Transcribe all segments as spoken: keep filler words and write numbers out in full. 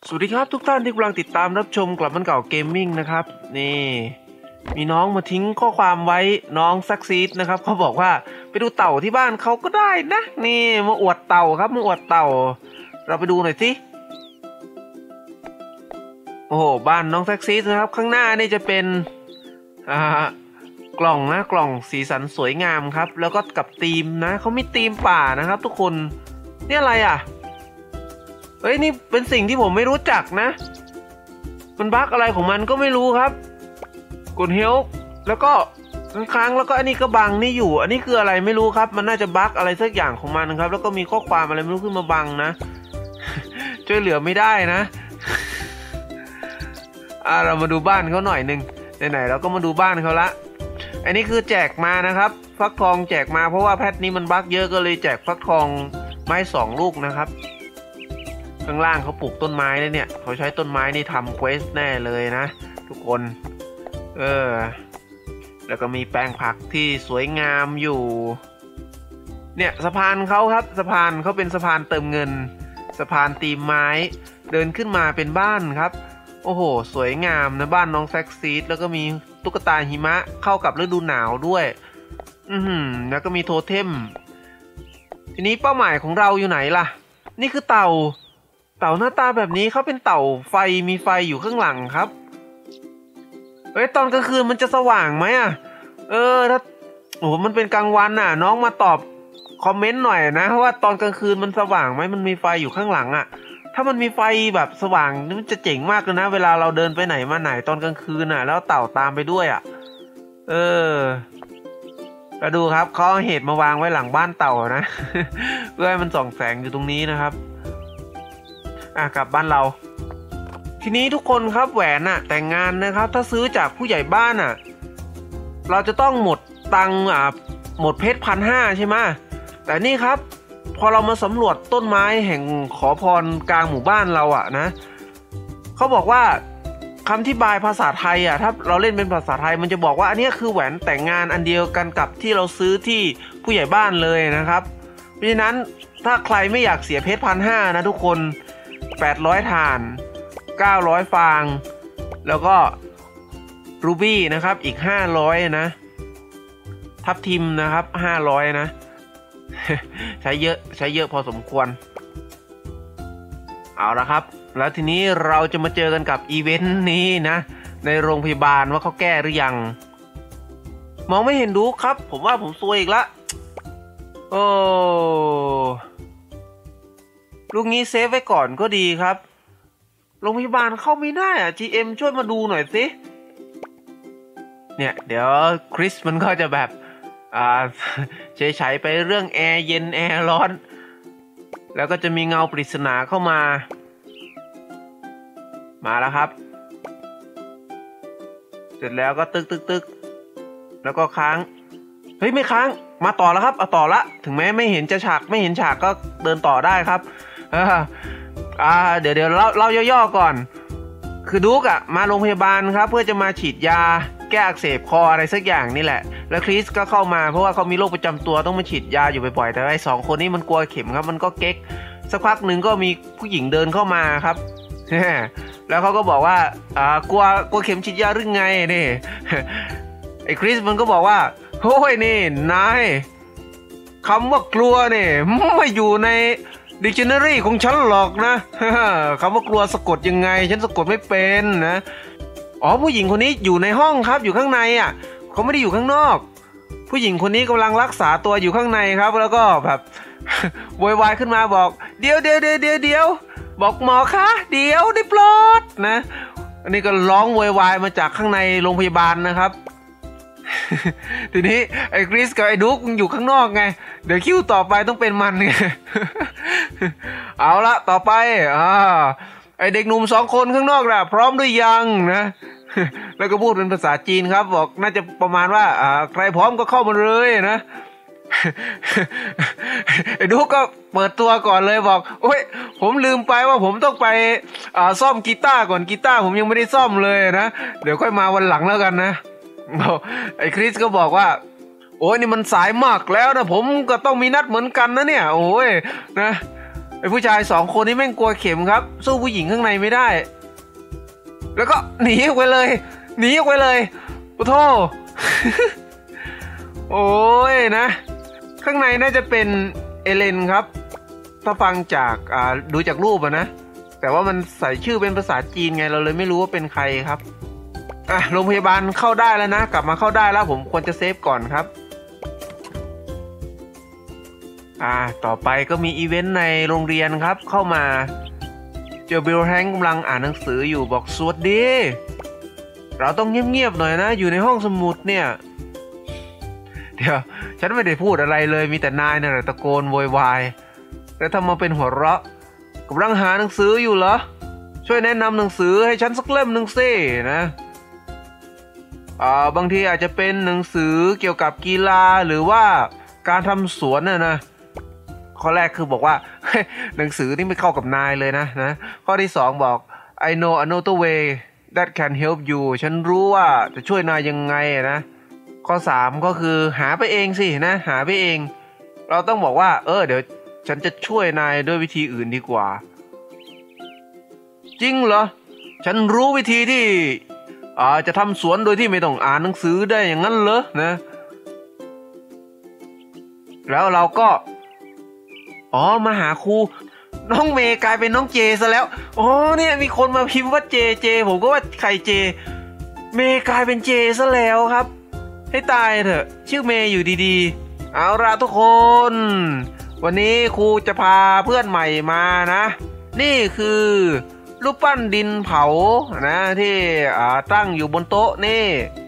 สวัสดีครับทุกท่านที่กำลังติดตามรับชมกลับมันเก่าเกมมิ่งนะครับนี่มีน้องมาทิ้งข้อความไว้น้องซักซีดนะครับเขาบอกว่าไปดูเต่าที่บ้านเขาก็ได้นะนี่มาอวดเต่าครับมาอวดเต่าเราไปดูหน่อยสิโอ้โหบ้านน้องซักซีดนะครับข้างหน้านี่จะเป็นอ่ากล่องนะกล่องสีสันสวยงามครับแล้วก็กับธีมนะเขามีธีมป่านะครับทุกคนนี่อะไรอ่ะเฮ้ยนี่เป็นสิ่งที่ผมไม่รู้จักนะมันบั๊กอะไรของมันก็ไม่รู้ครับกดเฮลแล้วก็ค้างๆแล้วก็อันนี้ก็บังนี่อยู่อันนี้คืออะไรไม่รู้ครับมันน่าจะบั๊กอะไรสักอย่างของมันครับแล้วก็มีข้อความอะไรไม่รู้ขึ้นมาบังนะช่วยเหลือไม่ได้นะอ่าเรามาดูบ้านเขาหน่อยนึงไหนๆเราก็มาดูบ้านเขาละอันนี้คือแจกมานะครับฟักทองแจกมาเพราะว่าแพทนี้มันบั๊กเยอะก็เลยแจกฟักทองไม้สองลูกนะครับข้างล่างเขาปลูกต้นไม้เลยเนี่ยเขาใช้ต้นไม้นี่ทำเควสแน่เลยนะทุกคนเออแล้วก็มีแปลงผักที่สวยงามอยู่เนี่ยสะพานเขาครับสะพานเขาเป็นสะพานเติมเงินสะพานตีมไม้เดินขึ้นมาเป็นบ้านครับโอ้โหสวยงามนะบ้านน้องแซกซีดแล้วก็มีตุ๊กตาหิมะเข้ากับฤดูหนาวด้วยอือหือแล้วก็มีโทเทมทีนี้เป้าหมายของเราอยู่ไหนล่ะนี่คือเต่าเต่าหน้าตาแบบนี้เขาเป็นเต่าไฟมีไฟอยู่ข้างหลังครับเอ้ยตอนกลางคืนมันจะสว่างไหมอ่ะเออถ้าโอ้โหมันเป็นกลางวันน่ะน้องมาตอบคอมเมนต์หน่อยนะว่าตอนกลางคืนมันสว่างไหมมันมีไฟอยู่ข้างหลังอ่ะถ้ามันมีไฟแบบสว่างนี่มันจะเจ๋งมากเลยนะเวลาเราเดินไปไหนมาไหนตอนกลางคืนน่ะแล้วเต่าตามไปด้วยอ่ะเออมาดูครับเขาเอาเห็ดมาวางไว้หลังบ้านเต่านะ เพื่อให้มันส่องแสงอยู่ตรงนี้นะครับอ่ะกลับบ้านเราทีนี้ทุกคนครับแหวนน่ะแต่งงานนะครับถ้าซื้อจากผู้ใหญ่บ้านน่ะเราจะต้องหมดตังค์อ่ะหมดเพชรพันห้าใช่ไหมแต่นี่ครับพอเรามาสำรวจต้นไม้แห่งขอพรกลางหมู่บ้านเราอ่ะนะเขาบอกว่าคำอธิบายภาษาไทยอ่ะถ้าเราเล่นเป็นภาษาไทยมันจะบอกว่าอันนี้คือแหวนแต่งงานอันเดียวกันกับที่เราซื้อที่ผู้ใหญ่บ้านเลยนะครับเพราะฉะนั้นถ้าใครไม่อยากเสียเพชรพันห้านะทุกคนแปดร้อยถ่านเก้าร้อยฟางแล้วก็รูบี้นะครับอีกห้าร้อยนะทับทิมนะครับห้าร้อยนะ ใช้เยอะใช้เยอะพอสมควรเอาละครับแล้วทีนี้เราจะมาเจอกันกับอีเวนต์นี้นะในโรงพยาบาลว่าเขาแก้หรือยังมองไม่เห็นดูครับผมว่าผมซวยอีกละโอ้ลูกนี้เซฟไว้ก่อนก็ดีครับโรงพยาบาลเข้าไม่ได้อ่ะ จี เอ็ม ช่วยมาดูหน่อยสิเนี่ยเดี๋ยวคริสมันก็จะแบบอ่าเฉยๆไปเรื่องแอร์เย็นแอร์ร้อนแล้วก็จะมีเงาปริศนาเข้ามามาแล้วครับเสร็จแล้วก็ตึกตึกตึกแล้วก็ค้างเฮ้ยไม่ค้างมาต่อแล้วครับเอาต่อละถึงแม้ไม่เห็นจะฉากไม่เห็นฉากก็เดินต่อได้ครับอ่าอ่าเดี๋ยวเดี๋ยวเล่าเล่าย่อๆก่อนคือดุ๊กอะมาโรงพยาบาลครับเพื่อจะมาฉีดยาแก้อักเสบคออะไรสักอย่างนี่แหละแล้วคริสก็เข้ามาเพราะว่าเขามีโรคประจำตัวต้องมาฉีดยาอยู่บ่อยๆแต่ไอ้สองคนนี้มันกลัวเข็มครับมันก็เก๊กสักพักหนึ่งก็มีผู้หญิงเดินเข้ามาครับ แล้วเขาก็บอกว่าอ่ากลัวกลัวเข็มฉีดยาหรือไงนี่ ไอ้คริสมันก็บอกว่าโอ้ยนี่นายคำว่ากลัวนี่ไม่อยู่ในดิกชันนารีของฉันหรอกนะ คำว่ากลัวสะกดยังไงฉันสะกดไม่เป็นนะอ๋อผู้หญิงคนนี้อยู่ในห้องครับอยู่ข้างในอ่ะเขาไม่ได้อยู่ข้างนอกผู้หญิงคนนี้กำลังรักษาตัวอยู่ข้างในครับแล้วก็แบบ โวยวายขึ้นมาบอกเดี๋ยวเดี๋ยวเดี๋ยวเดี๋ยวเดี๋ยวบอกหมอคะเดี๋ยวได้โปรดนะอันนี้ก็ร้องโวยวายมาจากข้างในโรงพยาบาลนะครับ ทีนี้ไอ้คริสกับไอ้ดุ๊กอยู่ข้างนอกไงเดี๋ยวคิวต่อไปต้องเป็นมันไง เอาละต่อไปอ่าไอเด็กหนุ่มสองคนข้างนอกน่ะพร้อมหรือยังนะ แล้วก็พูดเป็นภาษาจีนครับบอกน่าจะประมาณว่าอ่าใครพร้อมก็เข้ามาเลยนะ ไอ้ดุ๊กก็เปิดตัวก่อนเลยบอกโอ้ยผมลืมไปว่าผมต้องไปอ่าซ่อมกีตาร์ก่อนกีตาร์ผมยังไม่ได้ซ่อมเลยนะเดี๋ยวค่อยมาวันหลังแล้วกันนะไอ้คริสก็บอกว่าโอ้ยนี่มันสายมากแล้วนะผมก็ต้องมีนัดเหมือนกันนะเนี่ยโอ้ยนะไอ้ผู้ชายสองคนนี้แม่งกลัวเข็มครับสู้ผู้หญิงข้างในไม่ได้แล้วก็หนีออกไปเลยหนีออกไปเลยโอ้โธ่ โอ้ยนะข้างในน่าจะเป็นเอเลนครับถ้าฟังจากอ่าดูจากรูปอะนะแต่ว่ามันใส่ชื่อเป็นภาษาจีนไงเราเลยไม่รู้ว่าเป็นใครครับอ่ะโรงพยาบาลเข้าได้แล้วนะกลับมาเข้าได้แล้วผมควรจะเซฟก่อนครับอ่าต่อไปก็มีอีเวนต์ในโรงเรียนครับเข้ามาเจอบิลแฮงกำลังอ่านหนังสืออยู่บอกสวัสดีเราต้องเงียบๆหน่อยนะอยู่ในห้องสมุดเนี่ยเดี๋ยวฉันไม่ได้พูดอะไรเลยมีแต่นายเนี่ยตะโกนโวยวายแล้วทำมาเป็นหัวเราะกำลังหาหนังสืออยู่เหรอช่วยแนะนำหนังสือให้ฉันสักเล่มหนึ่งสินะอ่าบางทีอาจจะเป็นหนังสือเกี่ยวกับกีฬาหรือว่าการทำสวนน่ะนะข้อแรกคือบอกว่า หนังสือนี่ไม่เข้ากับนายเลยนะนะข้อที่สองบอก I know another way that can help you ฉันรู้ว่าจะช่วยนายยังไงนะข้อสามก็คือหาไปเองสินะหาไปเองเราต้องบอกว่าเออเดี๋ยวฉันจะช่วยนายด้วยวิธีอื่นดีกว่าจริงเหรอฉันรู้วิธีที่อ่าจะทำสวนโดยที่ไม่ต้องอ่านหนังสือได้อย่างนั้นเหรอนะแล้วเราก็อ๋อมาหาครูน้องเมย์กลายเป็นน้องเจซะแล้วอ๋อเนี่ยมีคนมาพิมพ์ว่าเจเจผมก็ว่าใครเจเมย์กลายเป็นเจซะแล้วครับให้ตายเถอะชื่อเมย์อยู่ดีๆเอาละทุกคนวันนี้ครูจะพาเพื่อนใหม่มานะนี่คือรูปปั้นดินเผานะที่ตั้งอยู่บนโต๊ะนี่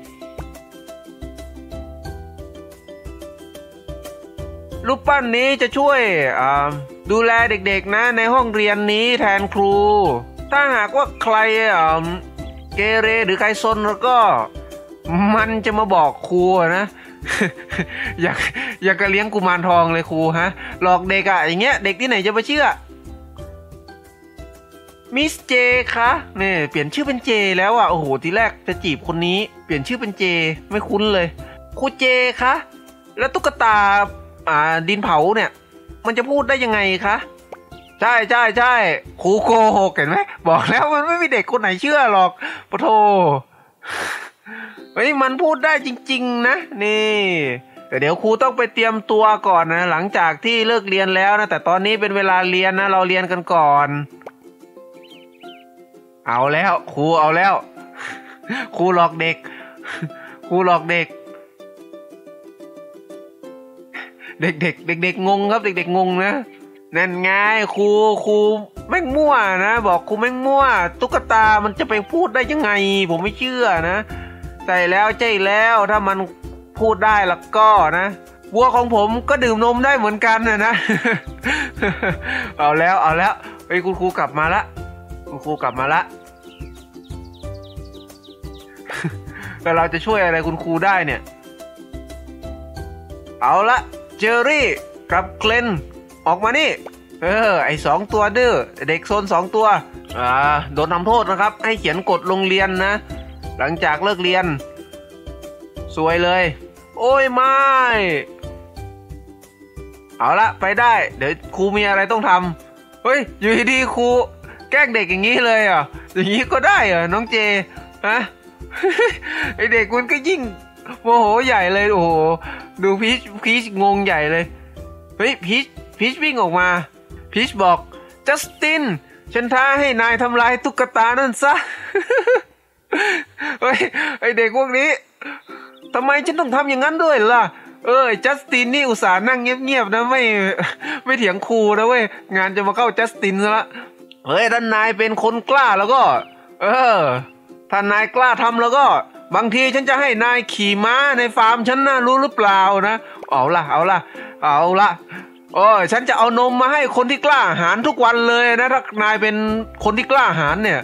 รูปปั้นนี้จะช่วยดูแลเด็กๆนะในห้องเรียนนี้แทนครูถ้าหากว่าใครเกเรหรือใครซนแล้วก็มันจะมาบอกครูนะ อยากอยากจะเลี้ยงกุมารทองเลยครูฮะหลอกเด็กอะอย่างเงี้ยเด็กที่ไหนจะไปเชื่อมิสเจคะเนี่ยเปลี่ยนชื่อเป็นเจแล้วอ่ะโอ้โหทีแรกจะจีบคนนี้เปลี่ยนชื่อเป็นเจไม่คุ้นเลยครูเจคะแล้วตุ๊กตาอ่าดินเผาเนี่ยมันจะพูดได้ยังไงคะใช่ใช่ใช่ครูโกหกเห็นไหมบอกแล้วมันไม่มีเด็กคนไหนเชื่อหรอกปะโถเฮ้ยมันพูดได้จริงๆนะนี่แต่เดี๋ยวครูต้องไปเตรียมตัวก่อนนะหลังจากที่เลิกเรียนแล้วนะแต่ตอนนี้เป็นเวลาเรียนนะเราเรียนกันก่อนเอาแล้วครูเอาแล้วครูหลอกเด็กครูหลอกเด็กเด็กๆเด็กๆงงครับเด็กๆงงนะนั่นไงครูครูแม่งมั่วนะบอกครูแม่งมั่วตุ๊กตามันจะไปพูดได้ยังไงผมไม่เชื่อนะใจแล้วใจแล้วถ้ามันพูดได้แล้วก็นะวัวของผมก็ดื่มนมได้เหมือนกันนะนะ เอาแล้วเอาแล้วไอ้คุณครูกลับมาละคุณครูกลับมาละ แล้วเราจะช่วยอะไรคุณครูได้เนี่ยเอาละเจอรี่กับเกลนออกมานี่เออไอสองตัวดื้อเด็กโซนสองตัวอ่าโดนทำโทษนะครับให้เขียนกฎโรงเรียนนะหลังจากเลิกเรียนสวยเลยโอ้ยไม่เอาละไปได้เดี๋ยวครูมีอะไรต้องทำเฮ้ยอยู่ดีๆครูแกล้งเด็กอย่างนี้เลยอ่ะอย่างนี้ก็ได้เหรอน้องเจฮะ ไอเด็กมันก็ยิ่งโมโหใหญ่เลยโอ้โหดูพีชพีชงงใหญ่เลยเฮ้ยพีชพีชวิ่งออกมาพีชบอกจัสตินฉันท้าให้นายทำลายตุ๊กตานั่นซะ เฮ้ยไอเด็กพวกนี้ทำไมฉันต้องทำอย่างนั้นด้วยล่ะเออจัสตินนี่อุตส่าห์นั่งเงียบๆนะไม่ไม่เถียงครูนะเว้ยงานจะมาเข้าจัสตินซะละเฮ้ยท่านนายเป็นคนกล้าแล้วก็เออถ้านายกล้าทำแล้วก็บางทีฉันจะให้นายขี่ม้าในฟาร์มฉันนะรู้หรือเปล่านะเอาล่ะเอาล่ะเอาล่ะโอ้ฉันจะเอานมมาให้คนที่กล้าหาญทุกวันเลยนะถ้านายเป็นคนที่กล้าหาญเนี่ย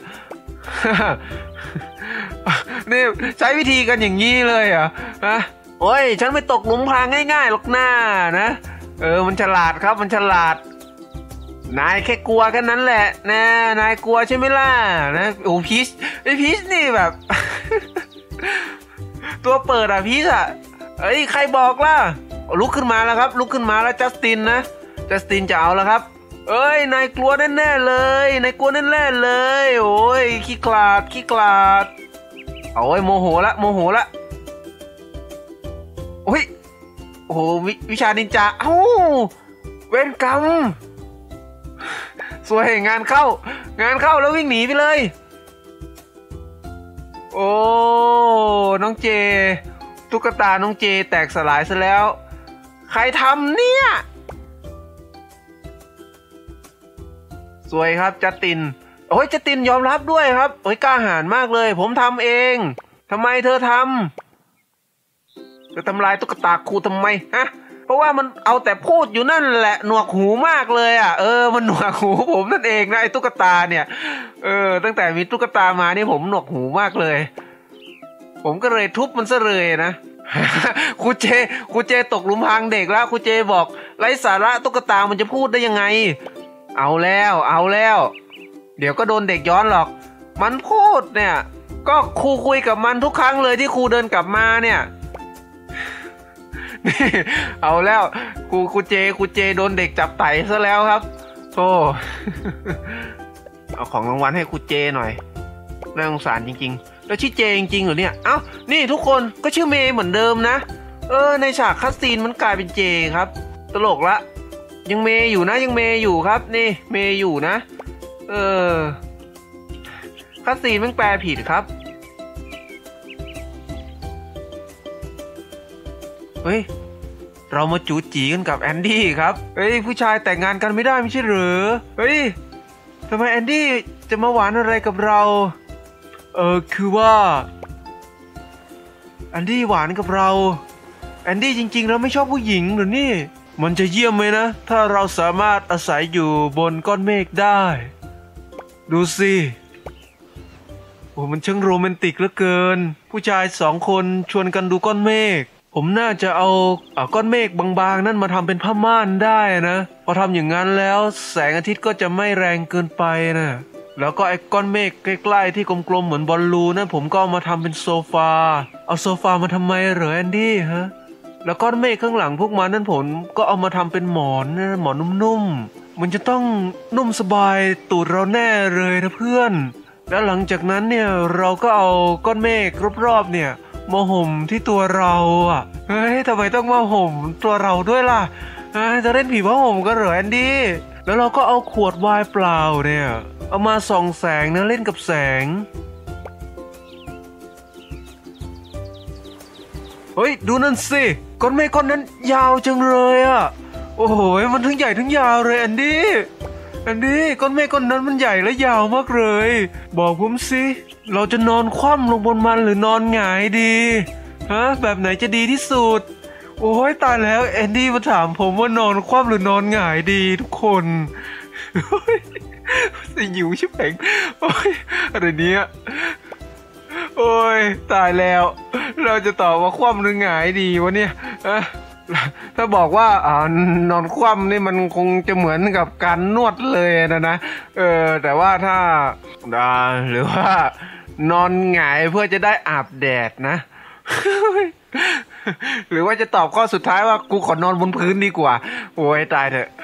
นี่ใช้วิธีกันอย่างนี้เลยเหรอฮะโอ้ยฉันไม่ตกหลุมพรางง่ายๆหรอกหน้านะเออมันฉลาดครับมันฉลาดนายแค่กลัวแค่นั้นแหละนะนายกลัวใช่ไหมล่ะนะโอ้พีชไอพีชนี่แบบ ตัวเปิดอ่ะพีชอ่ะเอ้ยใครบอกล่ะลุกขึ้นมาแล้วครับลุกขึ้นมาแล้วจัสตินนะจัสตินจะเอาแล้วครับเอ้ยนายกลัวแน่ๆเลยนายกลัวแน่ๆเลยโอ้ยขี้ขลาดขี้ขลาดเอาไว้โมโหละโมโหละโอ้ยโอ้โหววิชานินจาเอ้าเวรกรรมสวยงานเข้างานเข้าแล้ววิ่งหนีไปเลยโอ้น้องเจตุ๊กตาน้องเจแตกสลายซะแล้วใครทำเนี่ยสวยครับจัสตินโอ้ยจัสตินยอมรับด้วยครับโอ้ยกล้าหาญมากเลยผมทำเองทำไมเธอทำจะทำลายตุ๊กตาครูทำไมฮะเพราะว่ามันเอาแต่พูดอยู่นั่นแหละหนวกหูมากเลยอ่ะเออมันหนวกหูผมนั่นเองนะไอ้ตุ๊กตาเนี่ยเออตั้งแต่มีตุ๊กตามานี่ผมหนวกหูมากเลยผมก็เลยทุบมันซะเลยนะครูเจครูเจตกหลุมพรางเด็กแล้วครูเจบอกไร้สาระตุ๊กตามันจะพูดได้ยังไงเอาแล้วเอาแล้วเดี๋ยวก็โดนเด็กย้อนหรอกมันพูดเนี่ยก็ครูคุยกับมันทุกครั้งเลยที่ครูเดินกลับมาเนี่ยนี่เอาแล้วครูครูเจครูเจโดนเด็กจับไต่ซะแล้วครับโธ่เอาของรางวัลให้ครูเจหน่อยน่าสงสารจริงๆแล้วชื่อเจจริงๆเหรอเนี่ยเอ้านี่ทุกคนก็ชื่อเมย์เหมือนเดิมนะเออในฉากคัสซีนมันกลายเป็นเจครับตลกละยังเมย์อยู่นะยังเมย์อยู่ครับนี่เมย์อยู่นะเออคัสซีนมันแปลผิดครับเฮ้ยเรามาจู๋จีกันกับแอนดี้ครับเฮ้ยผู้ชายแต่งงานกันไม่ได้ไม่ใช่หรือเฮ้ยทำไมแอนดี้จะมาหวานอะไรกับเราเออคือว่าแอนดี้หวานกับเราแอนดี้จริงๆแล้วไม่ชอบผู้หญิงหรือนี่มันจะเยี่ยมไหมนะถ้าเราสามารถอาศัยอยู่บนก้อนเมฆได้ดูสิโอ้มันช่างโรแมนติกเหลือเกินผู้ชายสองคนชวนกันดูก้อนเมฆผมน่าจะเอาก้อนเมฆบางๆนั่นมาทำเป็นผ้าม่านได้นะพอทำอย่างนั้นแล้วแสงอาทิตย์ก็จะไม่แรงเกินไปนะแล้วก็ไอ้ก้อนเมฆใกล้ๆที่กลมๆเหมือนบอลลูนนั่นผมก็เอามาทำเป็นโซฟาเอาโซฟามาทำไมเหรอแอนดี้ฮะแล้วก้อนเมฆข้างหลังพวกมันนั่นผมก็เอามาทำเป็นหมอนนะหมอนนุ่มๆมันจะต้องนุ่มสบายตูดเราแน่เลยนะเพื่อนแล้วหลังจากนั้นเนี่ยเราก็เอาก้อนเมฆรอบๆเนี่ยมาห่มที่ตัวเราอ่ะเฮ้ยทำไมต้องมาห่มตัวเราด้วยล่ะจะเล่นผีผ้าห่มกันเหรอแอนดี้แล้วเราก็เอาขวดไวน์เปล่าเนี่ยเอามาส่องแสงนะเล่นกับแสงเฮ้ยดูนั่นสิก้อนเมฆก้อนนั้นยาวจังเลยอ่ะโอ้โหมันทั้งใหญ่ทั้งยาวเลยแอนดี้แอนดี้ก้อนเมฆก้อนนั้นมันใหญ่และยาวมากเลยบอกผมสิเราจะนอนคว่ำลงบนมันหรือนอนหงายดีฮะแบบไหนจะดีที่สุดโอ้ยตายแล้วแอนดี้มาถามผมว่านอนคว่ำหรือนอนหงายดีทุกคนสิหิวชิบแผงโอ้ยอะไรเนี้ยโอ้ยตายแล้วเราจะตอบว่าคว่ำหรือหงายดีวะเนี่ยถ้าบอกว่าอ่านอนคว่ำนี่มันคงจะเหมือนกับการนวดเลยนะนะเออแต่ว่าถ้าหรือว่านอนหงายเพื่อจะได้อาบแดดนะหรือว่าจะตอบข้อสุดท้ายว่ากูขอนอนบนพื้นดีกว่าโอ้ยตายเถอะ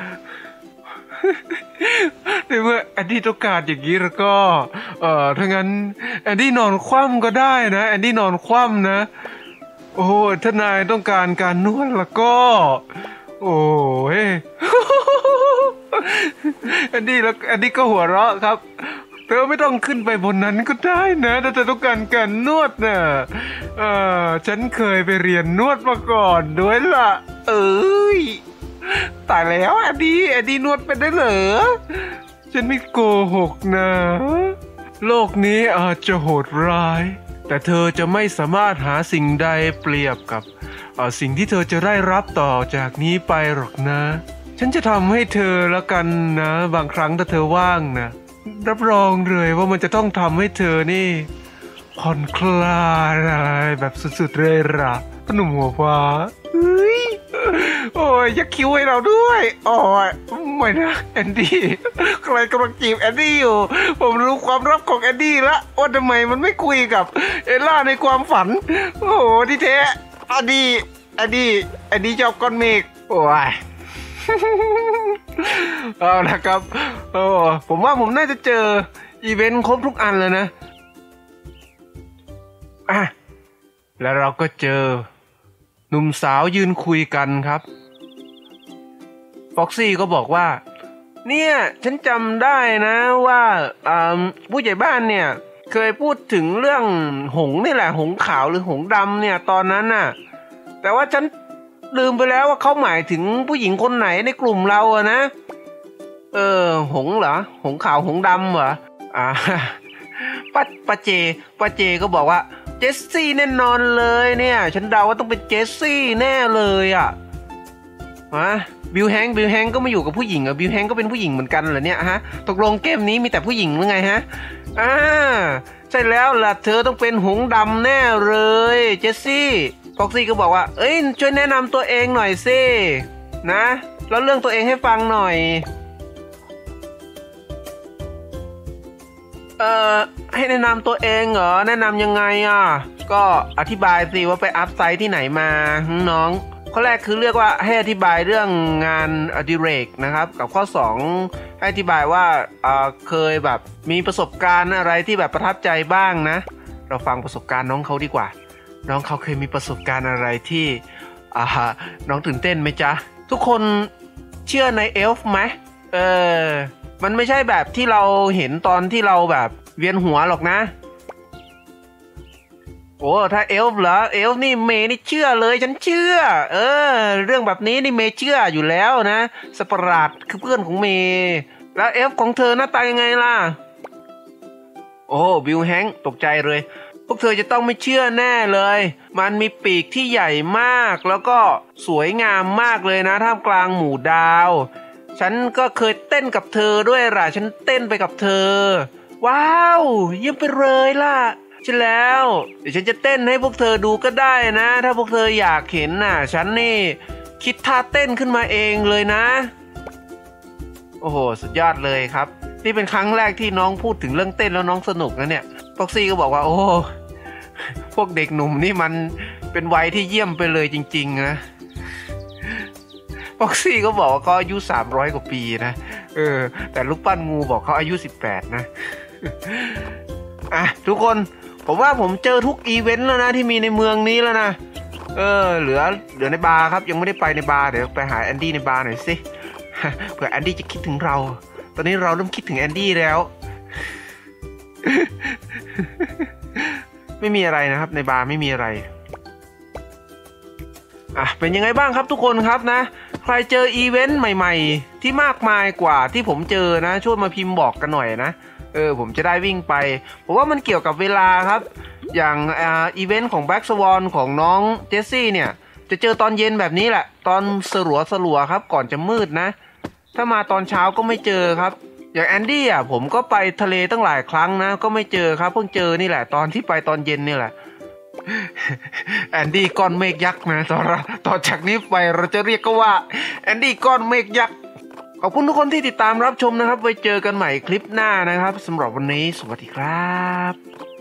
ในเมื่อแอนดี้ต้องการอย่างนี้แล้วก็เอ่อถ้างั้นแอนดี้นอนคว่ำก็ได้นะแอนดี้นอนคว่ำนะโอ้ถ้านายต้องการการนวดแล้วก็โอ้ยแอนดี้แล้วแอนดี้ก็หัวเราะครับเธอไม่ต้องขึ้นไปบนนั้นก็ได้นะถ้าเธอต้องการการนวดน่ะเออฉันเคยไปเรียนนวดมาก่อนด้วยล่ะเอ้ยตายแล้วแอนดี้แอนดี้นวดเป็นได้เหรอฉันไม่โกหกนะโลกนี้อาจจะโหดร้ายแต่เธอจะไม่สามารถหาสิ่งใดเปรียบกับสิ่งที่เธอจะได้รับต่อจากนี้ไปหรอกนะฉันจะทำให้เธอละกันนะบางครั้งถ้าเธอว่างนะรับรองเลยว่ามันจะต้องทำให้เธอนี่ผ่อนคลายแบบสุดๆเลยล่ะพนุ่มหัวฟ้าเฮ้ยโอ้ยยักคิ้วให้เราด้วยโอ้ยไม่นะแอนดี้ใครกำลังจีบแอนดี้อยู่ผมรู้ความลับของแอนดี้แล้วว่าทำไมมันไม่คุยกับเอลล่าในความฝันโอ้โหที่แท้แอนดี้แอนดี้แอนดี้ชอบก้อนเมฆโอ้ยเอาละครับโอ้ผมว่าผมน่าจะเจออีเวนต์ครบทุกอันเลยนะอ่ะแล้วเราก็เจอหนุ่มสาวยืนคุยกันครับฟ็อกซี่ก็บอกว่าเนี่ยฉันจำได้นะว่าผู้ใหญ่บ้านเนี่ยเคยพูดถึงเรื่องหงส์นี่แหละหงส์ขาวหรือหงส์ดำเนี่ยตอนนั้นน่ะแต่ว่าฉันลืมไปแล้วว่าเขาหมายถึงผู้หญิงคนไหนในกลุ่มเราอะนะเออหงส์เหรอหงส์ขาวหงส์ดำเหรออ่าป้าป้าเจป้าเจก็บอกว่าเจสซี่แน่นอนเลยเนี่ยฉันเดาว่าต้องเป็นเจสซี่แน่เลยอ่ะฮะบิลแฮงบิลแฮงก็มาอยู่กับผู้หญิงอ่ะบิลแฮงก็เป็นผู้หญิงเหมือนกันเหรอเนี่ยฮะตกลงเกมนี้มีแต่ผู้หญิงหรือไงฮะอ่าใช่แล้วล่ะเธอต้องเป็นหงส์ดำแน่เลยเจสซี่ฟ็อกซี่ก็บอกว่าเอ้ยช่วยแนะนำตัวเองหน่อยสินะแล้วเรื่องตัวเองให้ฟังหน่อยเอ่อให้แนะนำตัวเองเหรอแนะนำยังไงอ่ะก็อธิบายสิว่าไปอัพไซต์ที่ไหนมาน้องข้อแรกคือเรียกว่าให้อธิบายเรื่องงานอดิเรกนะครับกับข้อสองให้อธิบายว่าเอ่อเคยแบบมีประสบการณ์อะไรที่แบบประทับใจบ้างนะเราฟังประสบการณ์น้องเขาดีกว่าน้องเขาเคยมีประสบการณ์อะไรที่อ่าน้องตื่นเต้นไหมจ๊ะทุกคนเชื่อในเอลฟ์ไหมเออมันไม่ใช่แบบที่เราเห็นตอนที่เราแบบเวียนหัวหรอกนะโอ้ถ้าเอลฟ์เหรอเอลฟ์นี่เมย์นี่เชื่อเลยฉันเชื่อเออเรื่องแบบนี้นี่เมย์เชื่ออยู่แล้วนะสัตว์ประหลาดคือเพื่อนของเมย์แล้วเอลฟ์ของเธอหน้าตายังไงล่ะโอ้บิลแฮงตกใจเลยพวกเธอจะต้องไม่เชื่อแน่เลยมันมีปีกที่ใหญ่มากแล้วก็สวยงามมากเลยนะท่ามกลางหมู่ดาวฉันก็เคยเต้นกับเธอด้วยล่ะฉันเต้นไปกับเธอว้าวเยี่ยมไปเลยล่ะใช่แล้วเดี๋ยวฉันจะเต้นให้พวกเธอดูก็ได้นะถ้าพวกเธออยากเห็นน่ะฉันนี่คิดท่าเต้นขึ้นมาเองเลยนะโอ้โหสุดยอดเลยครับนี่เป็นครั้งแรกที่น้องพูดถึงเรื่องเต้นแล้วน้องสนุกนะเนี่ยฟ็อกซี่ก็บอกว่าโอ้พวกเด็กหนุ่มนี่มันเป็นวัยที่เยี่ยมไปเลยจริงๆนะฟ็อกซี่ก็บอกว่าเขาอายุสามร้อยกว่าปีนะเออแต่ลูกปั้นงูบอกเขาอายุสิบแปดนะอ่ะทุกคนผมว่าผมเจอทุกอีเวนต์แล้วนะที่มีในเมืองนี้แล้วนะเออเหลือเหลือในบาร์ครับยังไม่ได้ไปในบาร์เดี๋ยวไปหาแอนดี้ในบาร์หน่อยสิเผื่อแอนดี้จะคิดถึงเราตอนนี้เราเริ่มคิดถึงแอนดี้แล้วไม่มีอะไรนะครับในบาร์ไม่มีอะไรอ่ะเป็นยังไงบ้างครับทุกคนครับนะใครเจออีเวนต์ใหม่ๆที่มากมายกว่าที่ผมเจอนะช่วยมาพิมพ์บอกกันหน่อยนะเออผมจะได้วิ่งไปผมว่ามันเกี่ยวกับเวลาครับอย่างอ่าอีเวนต์ของแบล็กสวอนของน้องเจสซี่เนี่ยจะเจอตอนเย็นแบบนี้แหละตอนสลัวสลัวครับก่อนจะมืดนะถ้ามาตอนเช้าก็ไม่เจอครับอย่างแอนดี้อ่ะผมก็ไปทะเลตั้งหลายครั้งนะก็ไม่เจอครับเพิ่งเจอนี่แหละตอนที่ไปตอนเย็นนี่แหละแอนดี้ก้อนเมฆยักษ์นะตอนต่อจากนี้ไปเราจะเรียกก็ว่าแอนดี้ก้อนเมฆยักษ์ขอบคุณทุกคนที่ติดตามรับชมนะครับไว้เจอกันใหม่คลิปหน้านะครับสำหรับวันนี้สวัสดีครับ